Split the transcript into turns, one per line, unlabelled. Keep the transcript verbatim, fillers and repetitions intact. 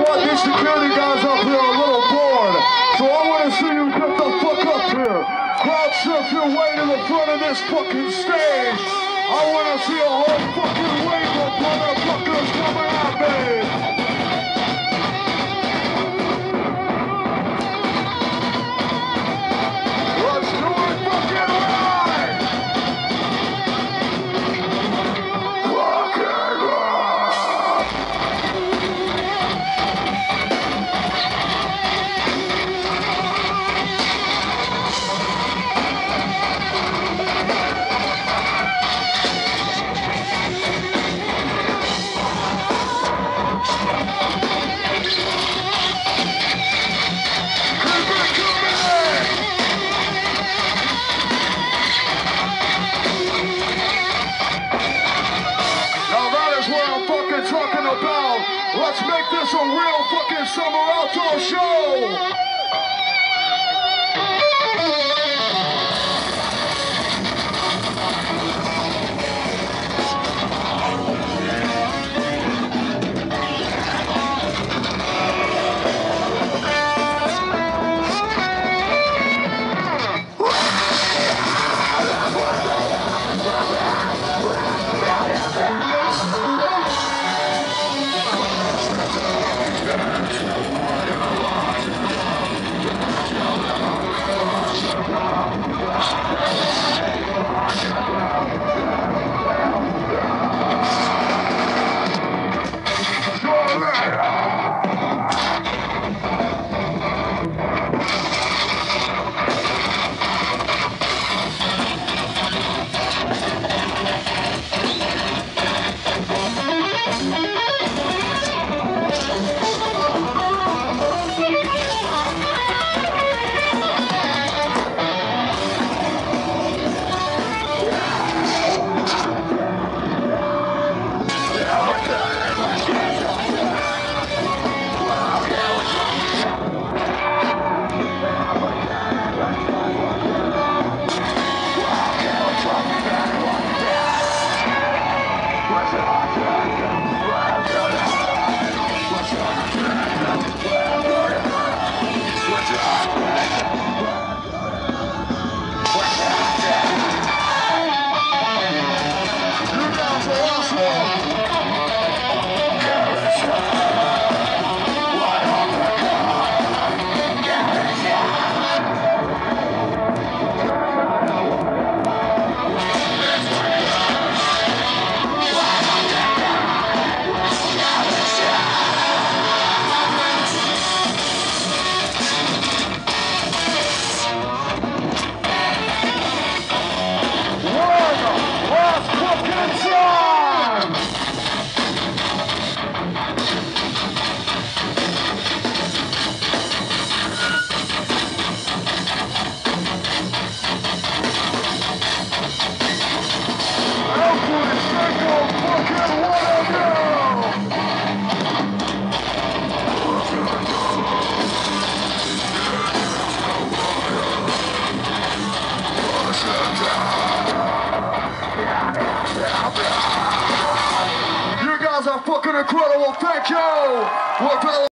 what? These security guys up here are a little bored. So I want to see you get the fuck up here. Crowd surf your way to the front of this fucking stage. I want to see a whole fucking wave of motherfuckers coming at me. Let's do it fucking right! Rock and roll! Let's make this a real fucking summer outdoor show! You guys are fucking incredible. Thank you. We're